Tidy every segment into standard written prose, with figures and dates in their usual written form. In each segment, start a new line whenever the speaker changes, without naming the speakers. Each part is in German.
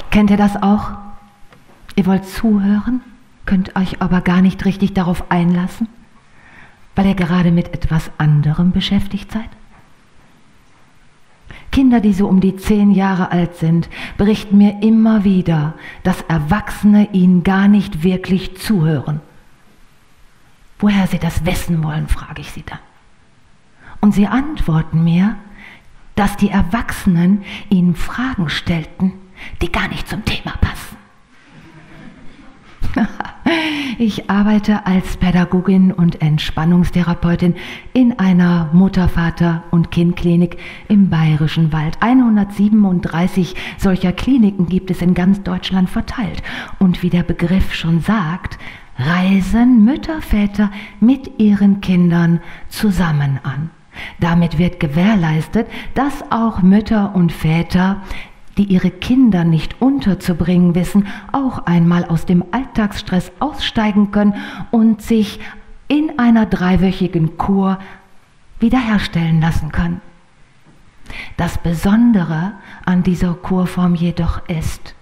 Kennt ihr das auch? Ihr wollt zuhören, könnt euch aber gar nicht richtig darauf einlassen, weil ihr gerade mit etwas anderem beschäftigt seid? Kinder, die so um die 10 Jahre alt sind, berichten mir immer wieder, dass Erwachsene ihnen gar nicht wirklich zuhören. Woher sie das wissen wollen, frage ich sie dann. Und sie antworten mir, dass die Erwachsenen ihnen Fragen stellten, die gar nicht zum Thema passen. Ich arbeite als Pädagogin und Entspannungstherapeutin in einer Mutter-, Vater- und Kindklinik im Bayerischen Wald. 137 solcher Kliniken gibt es in ganz Deutschland verteilt. Und wie der Begriff schon sagt, reisen Mütter, Väter mit ihren Kindern zusammen an. Damit wird gewährleistet, dass auch Mütter und Väter, die ihre Kinder nicht unterzubringen wissen, auch einmal aus dem Alltagsstress aussteigen können und sich in einer 3-wöchigen Kur wiederherstellen lassen können. Das Besondere an dieser Kurform jedoch ist,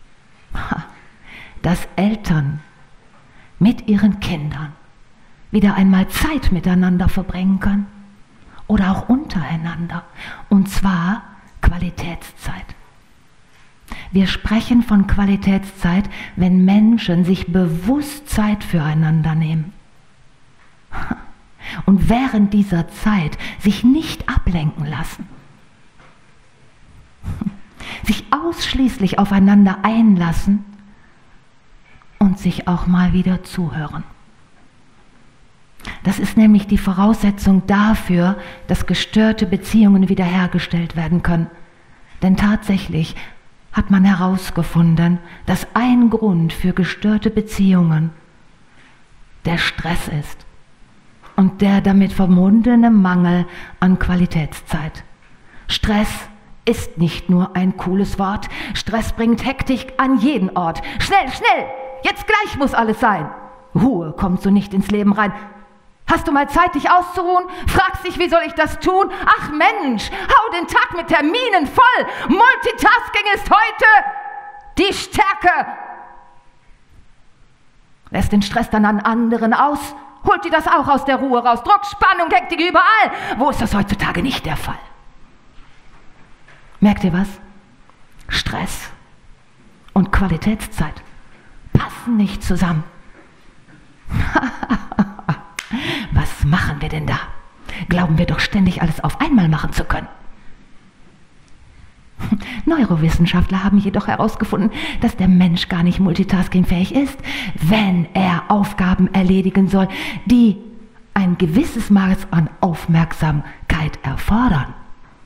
dass Eltern mit ihren Kindern wieder einmal Zeit miteinander verbringen können oder auch untereinander, und zwar Qualitätszeit. Wir sprechen von Qualitätszeit, wenn Menschen sich bewusst Zeit füreinander nehmen und während dieser Zeit sich nicht ablenken lassen, sich ausschließlich aufeinander einlassen und sich auch mal wieder zuhören. Das ist nämlich die Voraussetzung dafür, dass gestörte Beziehungen wiederhergestellt werden können. Denn tatsächlich hat man herausgefunden, dass ein Grund für gestörte Beziehungen der Stress ist und der damit verbundene Mangel an Qualitätszeit. Stress ist nicht nur ein cooles Wort. Stress bringt Hektik an jeden Ort. Schnell, schnell, jetzt gleich muss alles sein. Ruhe kommt so nicht ins Leben rein. Hast du mal Zeit, dich auszuruhen? Fragst dich, wie soll ich das tun? Ach Mensch, hau den Tag mit Terminen voll. Multitasking ist heute die Stärke. Lässt den Stress dann an anderen aus, holt dir das auch aus der Ruhe raus. Druck, Spannung, Hektik überall. Wo ist das heutzutage nicht der Fall? Merkt ihr was? Stress und Qualitätszeit passen nicht zusammen. Was machen wir denn da? Glauben wir doch ständig alles auf einmal machen zu können. Neurowissenschaftler haben jedoch herausgefunden, dass der Mensch gar nicht multitaskingfähig ist, wenn er Aufgaben erledigen soll, die ein gewisses Maß an Aufmerksamkeit erfordern.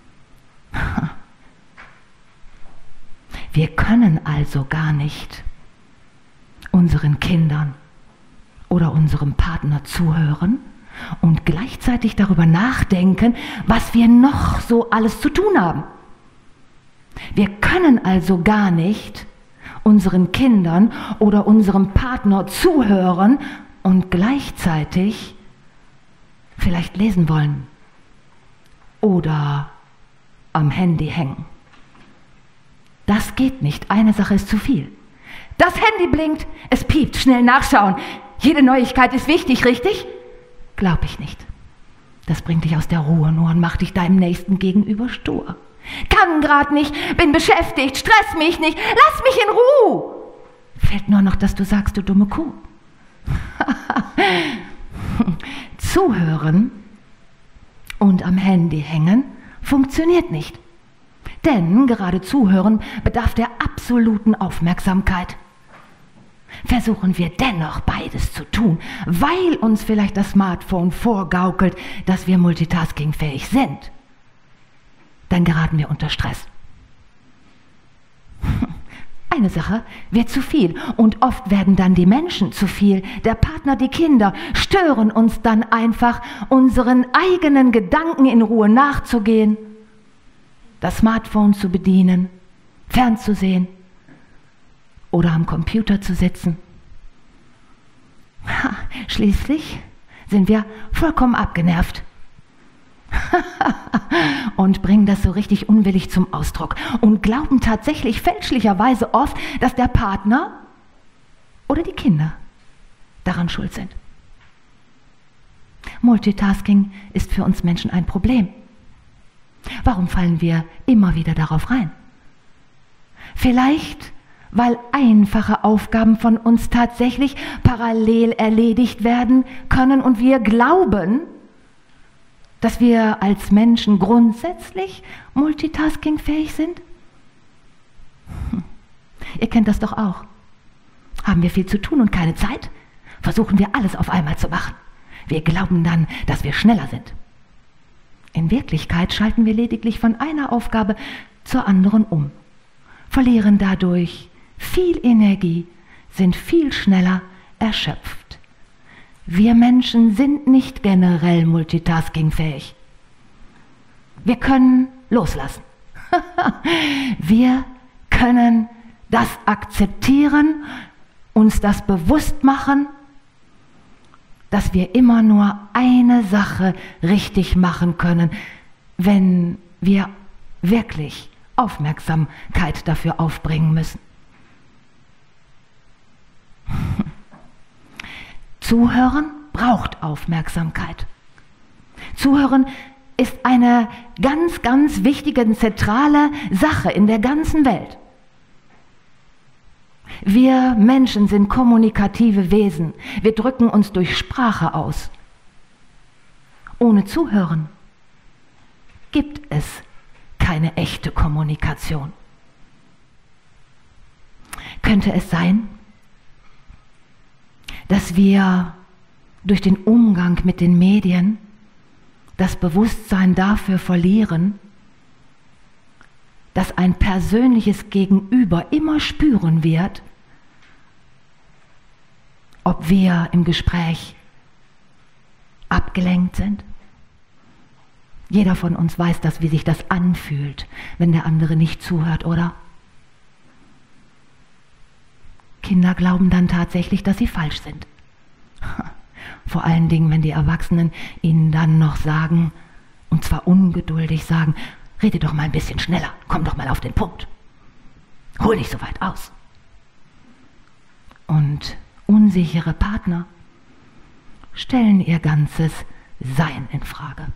Wir können also gar nicht unseren Kindern oder unserem Partner zuhören und gleichzeitig darüber nachdenken, was wir noch so alles zu tun haben. Wir können also gar nicht unseren Kindern oder unserem Partner zuhören und gleichzeitig vielleicht lesen wollen oder am Handy hängen. Das geht nicht. Eine Sache ist zu viel. Das Handy blinkt, es piept, schnell nachschauen. Jede Neuigkeit ist wichtig, richtig? Glaub ich nicht. Das bringt dich aus der Ruhe nur und macht dich deinem Nächsten gegenüber stur. Kann grad nicht, bin beschäftigt, stress mich nicht, lass mich in Ruhe. Fehlt nur noch, dass du sagst, du dumme Kuh. Zuhören und am Handy hängen funktioniert nicht. Denn gerade Zuhören bedarf der absoluten Aufmerksamkeit. Versuchen wir dennoch beides zu tun, weil uns vielleicht das Smartphone vorgaukelt, dass wir multitaskingfähig sind, dann geraten wir unter Stress. Eine Sache wird zu viel und oft werden dann die Menschen zu viel, der Partner, die Kinder, stören uns dann einfach, unseren eigenen Gedanken in Ruhe nachzugehen, das Smartphone zu bedienen, fernzusehen oder am Computer zu sitzen. Schließlich sind wir vollkommen abgenervt. und bringen das so richtig unwillig zum Ausdruck und glauben tatsächlich fälschlicherweise oft, dass der Partner oder die Kinder daran schuld sind. Multitasking ist für uns Menschen ein Problem. Warum fallen wir immer wieder darauf rein? Vielleicht, weil einfache Aufgaben von uns tatsächlich parallel erledigt werden können und wir glauben, dass wir als Menschen grundsätzlich multitaskingfähig sind? Ihr kennt das doch auch. Haben wir viel zu tun und keine Zeit? Versuchen wir alles auf einmal zu machen. Wir glauben dann, dass wir schneller sind. In Wirklichkeit schalten wir lediglich von einer Aufgabe zur anderen um, verlieren dadurch viel Energie, sind viel schneller erschöpft. Wir Menschen sind nicht generell multitaskingfähig. Wir können loslassen. Wir können das akzeptieren, uns das bewusst machen, dass wir immer nur eine Sache richtig machen können, wenn wir wirklich Aufmerksamkeit dafür aufbringen müssen. Zuhören braucht Aufmerksamkeit. Zuhören ist eine ganz, ganz wichtige, zentrale Sache in der ganzen Welt. Wir Menschen sind kommunikative Wesen. Wir drücken uns durch Sprache aus. Ohne Zuhören gibt es keine echte Kommunikation. Könnte es sein, dass wir durch den Umgang mit den Medien das Bewusstsein dafür verlieren, dass ein persönliches Gegenüber immer spüren wird, ob wir im Gespräch abgelenkt sind? Jeder von uns weiß das, wie sich das anfühlt, wenn der andere nicht zuhört, oder? Kinder glauben dann tatsächlich, dass sie falsch sind. Vor allen Dingen, wenn die Erwachsenen ihnen dann noch sagen, und zwar ungeduldig sagen, rede doch mal ein bisschen schneller, komm doch mal auf den Punkt. Hol nicht so weit aus. Und unsichere Partner stellen ihr ganzes Sein in Frage.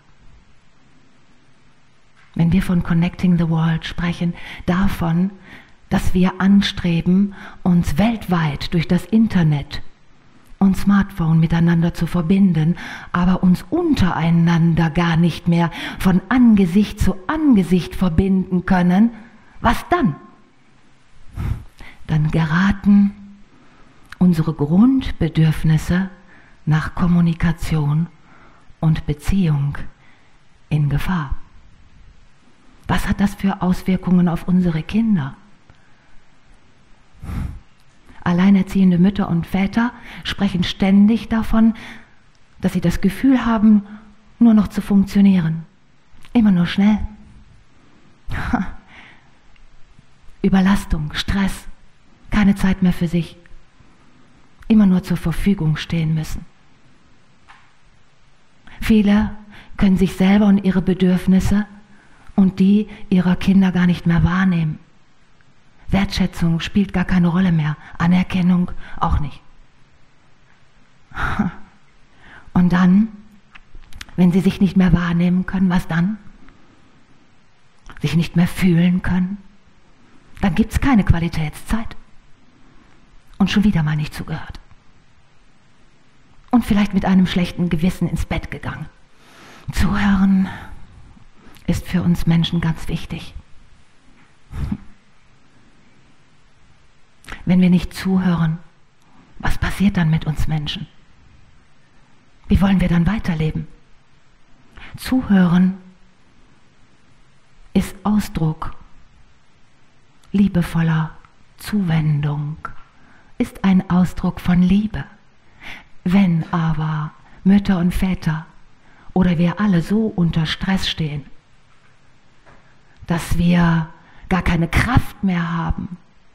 Wenn wir von Connecting the World sprechen, davon, dass wir anstreben, uns weltweit durch das Internet und Smartphone miteinander zu verbinden, aber uns untereinander gar nicht mehr von Angesicht zu Angesicht verbinden können, was dann? Dann geraten unsere Grundbedürfnisse nach Kommunikation und Beziehung in Gefahr. Was hat das für Auswirkungen auf unsere Kinder? Alleinerziehende Mütter und Väter sprechen ständig davon, dass sie das Gefühl haben, nur noch zu funktionieren. Immer nur schnell. Überlastung, Stress, keine Zeit mehr für sich. Immer nur zur Verfügung stehen müssen. Viele können sich selber und ihre Bedürfnisse und die ihrer Kinder gar nicht mehr wahrnehmen. Wertschätzung spielt gar keine Rolle mehr, Anerkennung auch nicht. Und dann, wenn sie sich nicht mehr wahrnehmen können, was dann? Sich nicht mehr fühlen können, dann gibt es keine Qualitätszeit. Und schon wieder mal nicht zugehört. Und vielleicht mit einem schlechten Gewissen ins Bett gegangen. Zuhören ist für uns Menschen ganz wichtig. Wenn wir nicht zuhören, was passiert dann mit uns Menschen? Wie wollen wir dann weiterleben? Zuhören ist Ausdruck liebevoller Zuwendung, ist ein Ausdruck von Liebe. Wenn aber Mütter und Väter oder wir alle so unter Stress stehen, dass wir gar keine Kraft mehr haben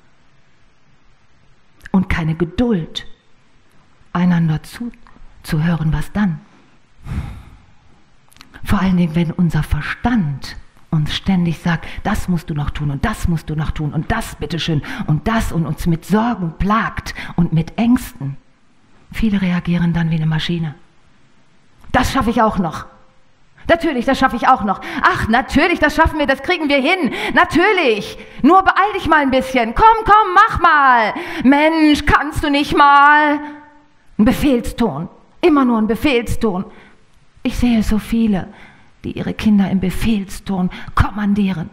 und keine Geduld, einander zuzuhören, was dann? Vor allen Dingen, wenn unser Verstand uns ständig sagt, das musst du noch tun und das musst du noch tun und das bitteschön und das und uns mit Sorgen plagt und mit Ängsten. Viele reagieren dann wie eine Maschine. Das schaffe ich auch noch. Natürlich, das schaffe ich auch noch. Ach, natürlich, das schaffen wir, das kriegen wir hin. Natürlich. Nur beeil dich mal ein bisschen. Komm, mach mal. Mensch, kannst du nicht mal? Ein Befehlston. Immer nur ein Befehlston. Ich sehe so viele, die ihre Kinder im Befehlston kommandieren.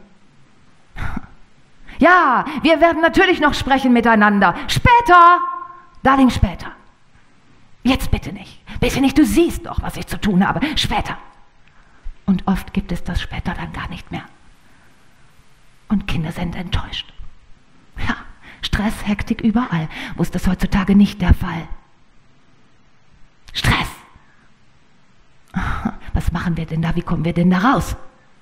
Ja, wir werden natürlich noch sprechen miteinander. Später. Darling, später. Jetzt bitte nicht. Bitte nicht, du siehst doch, was ich zu tun habe. Später. Und oft gibt es das später dann gar nicht mehr. Und Kinder sind enttäuscht. Ja, Stress, Hektik überall. Wo ist das heutzutage nicht der Fall? Stress. Was machen wir denn da? Wie kommen wir denn da raus?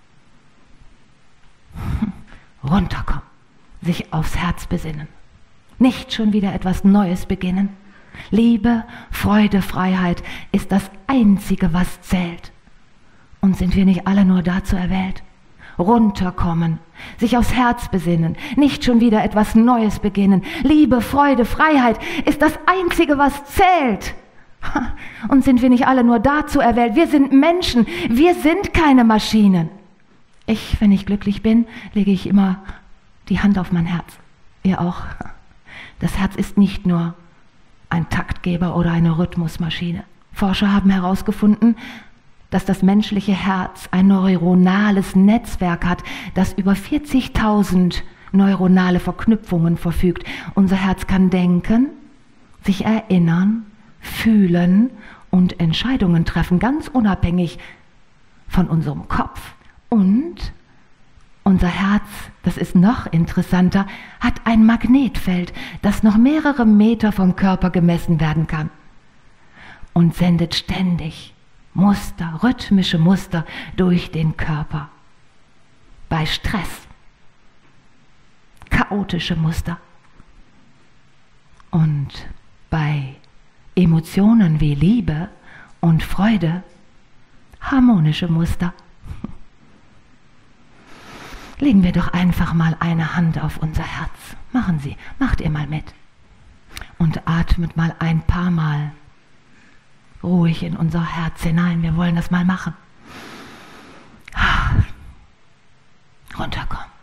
Runterkommen. Sich aufs Herz besinnen. Nicht schon wieder etwas Neues beginnen. Liebe, Freude, Freiheit ist das Einzige, was zählt. Und sind wir nicht alle nur dazu erwählt? Runterkommen, sich aufs Herz besinnen, nicht schon wieder etwas Neues beginnen. Liebe, Freude, Freiheit ist das Einzige, was zählt. Und sind wir nicht alle nur dazu erwählt? Wir sind Menschen, wir sind keine Maschinen. Wenn ich glücklich bin, lege ich immer die Hand auf mein Herz. Ihr auch. Das Herz ist nicht nur ein Taktgeber oder eine Rhythmusmaschine. Forscher haben herausgefunden, dass das menschliche Herz ein neuronales Netzwerk hat, das über 40.000 neuronale Verknüpfungen verfügt. Unser Herz kann denken, sich erinnern, fühlen und Entscheidungen treffen, ganz unabhängig von unserem Kopf. Und unser Herz, das ist noch interessanter, hat ein Magnetfeld, das noch mehrere Meter vom Körper gemessen werden kann und sendet ständig Muster, rhythmische Muster durch den Körper. Bei Stress, chaotische Muster. Und bei Emotionen wie Liebe und Freude, harmonische Muster. Legen wir doch einfach mal eine Hand auf unser Herz. Macht ihr mal mit. Und atmet mal ein paar Mal ruhig in unser Herz hinein. Wir wollen das mal machen. Runterkommen.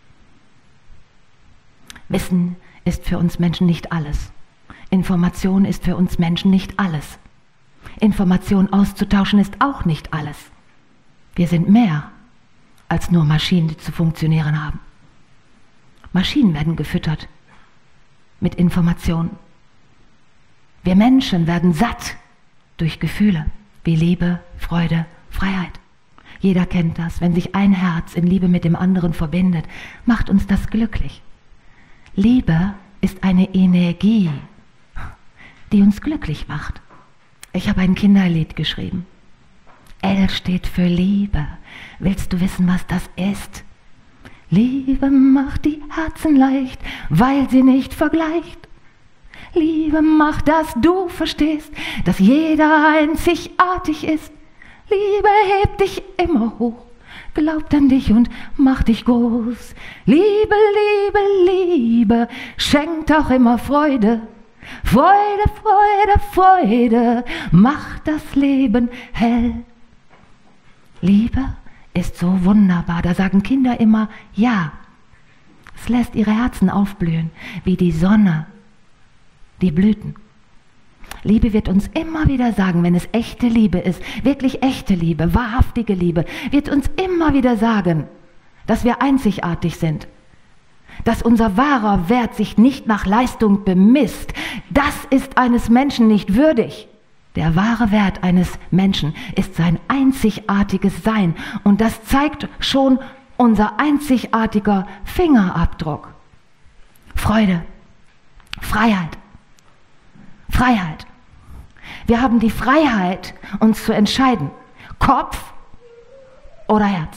Wissen ist für uns Menschen nicht alles. Information ist für uns Menschen nicht alles. Information auszutauschen ist auch nicht alles. Wir sind mehr als nur Maschinen, die zu funktionieren haben. Maschinen werden gefüttert mit Informationen. Wir Menschen werden satt durch Gefühle wie Liebe, Freude, Freiheit. Jeder kennt das. Wenn sich ein Herz in Liebe mit dem anderen verbindet, macht uns das glücklich. Liebe ist eine Energie, die uns glücklich macht. Ich habe ein Kinderlied geschrieben. L steht für Liebe. Willst du wissen, was das ist? Liebe macht die Herzen leicht, weil sie nicht vergleicht. Liebe macht, dass du verstehst, dass jeder einzigartig ist. Liebe hebt dich immer hoch, glaubt an dich und macht dich groß. Liebe, Liebe, Liebe schenkt auch immer Freude. Freude, Freude, Freude macht das Leben hell. Liebe ist so wunderbar, da sagen Kinder immer ja. Es lässt ihre Herzen aufblühen, wie die Sonne, die Blüten. Liebe wird uns immer wieder sagen, wenn es echte Liebe ist, wirklich echte Liebe, wahrhaftige Liebe, wird uns immer wieder sagen, dass wir einzigartig sind, dass unser wahrer Wert sich nicht nach Leistung bemisst. Das ist eines Menschen nicht würdig. Der wahre Wert eines Menschen ist sein einzigartiges Sein und das zeigt schon unser einzigartiger Fingerabdruck. Freude, Freiheit, Freiheit. Wir haben die Freiheit, uns zu entscheiden, Kopf oder Herz.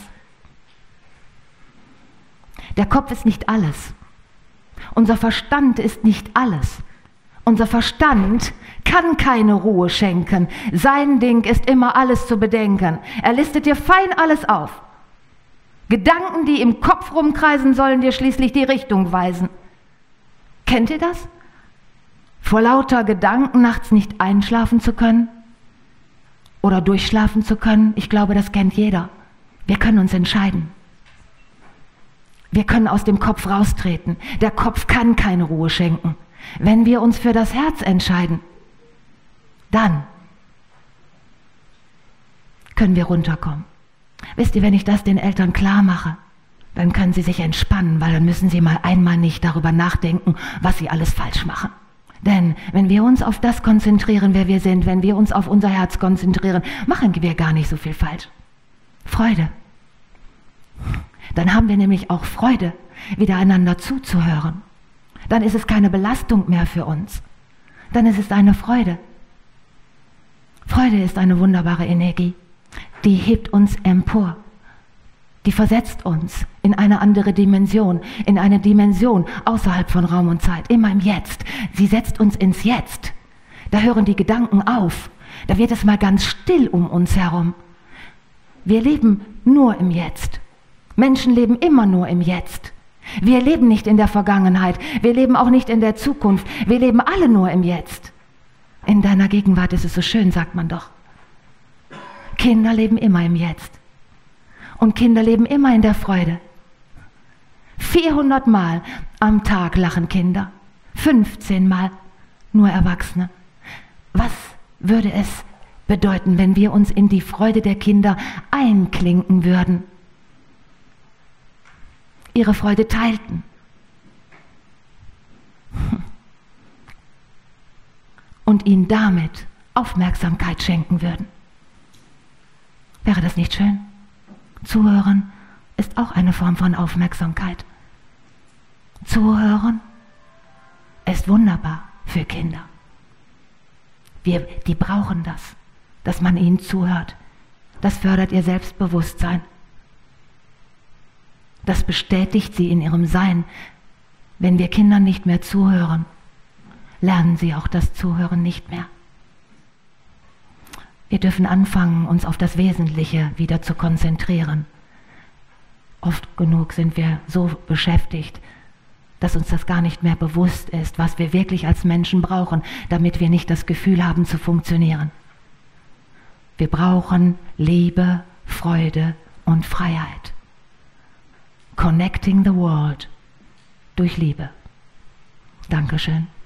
Der Kopf ist nicht alles. Unser Verstand ist nicht alles. Unser Verstand kann keine Ruhe schenken. Sein Ding ist immer alles zu bedenken. Er listet dir fein alles auf. Gedanken, die im Kopf rumkreisen, sollen dir schließlich die Richtung weisen. Kennt ihr das? Vor lauter Gedanken nachts nicht einschlafen zu können oder durchschlafen zu können? Ich glaube, das kennt jeder. Wir können uns entscheiden. Wir können aus dem Kopf raustreten. Der Kopf kann keine Ruhe schenken. Wenn wir uns für das Herz entscheiden, dann können wir runterkommen. Wisst ihr, wenn ich das den Eltern klar mache, dann können sie sich entspannen, weil dann müssen sie mal einmal nicht darüber nachdenken, was sie alles falsch machen. Denn wenn wir uns auf das konzentrieren, wer wir sind, wenn wir uns auf unser Herz konzentrieren, machen wir gar nicht so viel falsch. Freude. Dann haben wir nämlich auch Freude, wieder einander zuzuhören. Dann ist es keine Belastung mehr für uns. Dann ist es eine Freude. Freude ist eine wunderbare Energie. Die hebt uns empor. Die versetzt uns in eine andere Dimension, in eine Dimension außerhalb von Raum und Zeit, immer im Jetzt. Sie setzt uns ins Jetzt. Da hören die Gedanken auf. Da wird es mal ganz still um uns herum. Wir leben nur im Jetzt. Menschen leben immer nur im Jetzt. Wir leben nicht in der Vergangenheit. Wir leben auch nicht in der Zukunft. Wir leben alle nur im Jetzt. In deiner Gegenwart ist es so schön, sagt man doch. Kinder leben immer im Jetzt. Und Kinder leben immer in der Freude. 400 Mal am Tag lachen Kinder. 15 Mal nur Erwachsene. Was würde es bedeuten, wenn wir uns in die Freude der Kinder einklinken würden? Ihre Freude teilten. Und ihnen damit Aufmerksamkeit schenken würden. Wäre das nicht schön? Zuhören ist auch eine Form von Aufmerksamkeit. Zuhören ist wunderbar für Kinder. Die brauchen das, dass man ihnen zuhört. Das fördert ihr Selbstbewusstsein. Das bestätigt sie in ihrem Sein. Wenn wir Kindern nicht mehr zuhören, lernen sie auch das Zuhören nicht mehr. Wir dürfen anfangen, uns auf das Wesentliche wieder zu konzentrieren. Oft genug sind wir so beschäftigt, dass uns das gar nicht mehr bewusst ist, was wir wirklich als Menschen brauchen, damit wir nicht das Gefühl haben zu funktionieren. Wir brauchen Liebe, Freude und Freiheit. Connecting the world durch Liebe. Dankeschön.